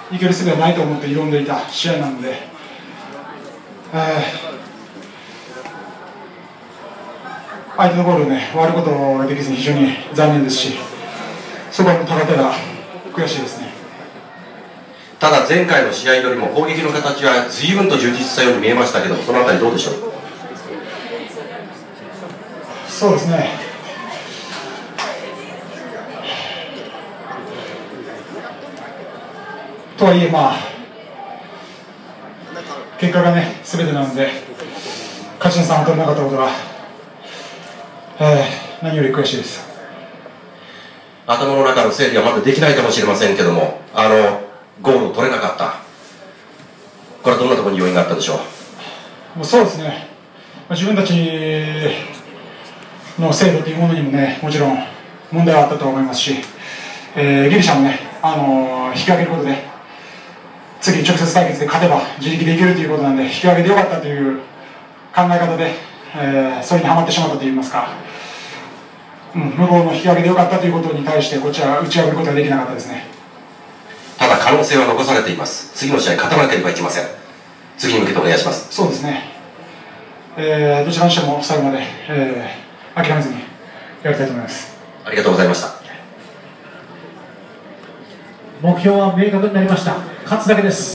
いける術はないと思って挑んでいた試合なので、相手のゴールを割ることができずに非常に残念ですし、そこはただただ悔しいですね。 ただ前回の試合よりも攻撃の形は随分と充実したように見えましたけど、そのあたりどうでしょう。 そうですね、とはいえ、結果が全てなので、勝ち点3を取れなかったことが、何より悔しいです。 頭の中の整理はまだできないかもしれませんけども、ゴールを取れなかった、これはどんなところに要因があったでしょう。 そうですね、自分たちの精度というものにももちろん問題はあったと思いますし、ギリシャも引き上げることで、次、直接対決で勝てば自力でいけるということなんで、引き上げてよかったという考え方で、それにはまってしまったといいますか、向こうの引き上げでよかったということに対して、こちらは打ち破ることができなかったですね。 ただ可能性は残されています。次の試合勝たなければいけません。次に向けてお願いします。 そうですね、どちらにしても最後まで、諦めずにやりたいと思います。 ありがとうございました。 目標は明確になりました。勝つだけです。